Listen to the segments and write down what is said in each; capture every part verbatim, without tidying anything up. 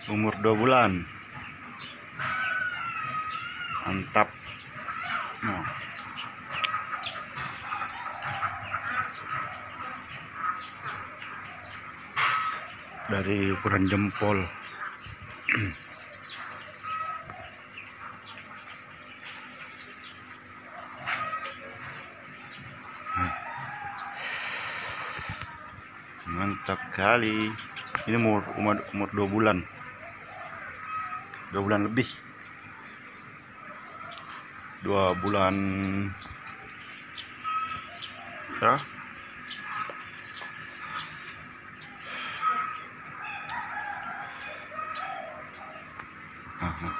umur dua bulan. Mantap. Nah. Dari ukuran jempol. Mantap kali. Ini umur umur, umur dua bulan. Dua bulan lebih. Dua bulan. Ya. Aha.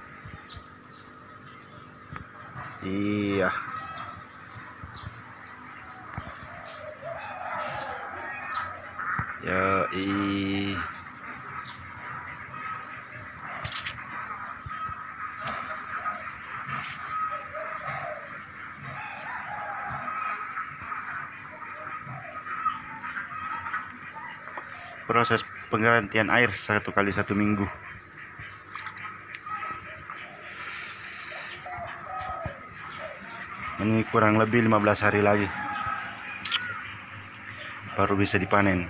Iya. Ya, i. Proses penggantian air satu kali satu minggu. Ini kurang lebih lima belas hari lagi baru bisa dipanen.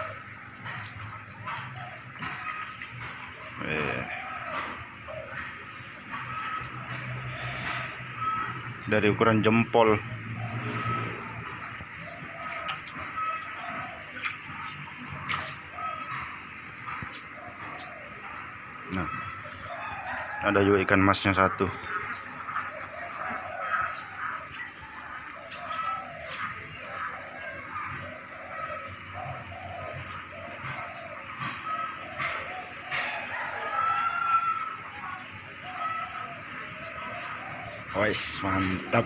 Eh. Dari ukuran jempol. Nah, ada juga ikan masnya satu. Wais, mantap.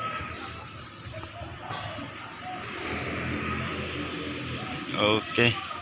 Oke.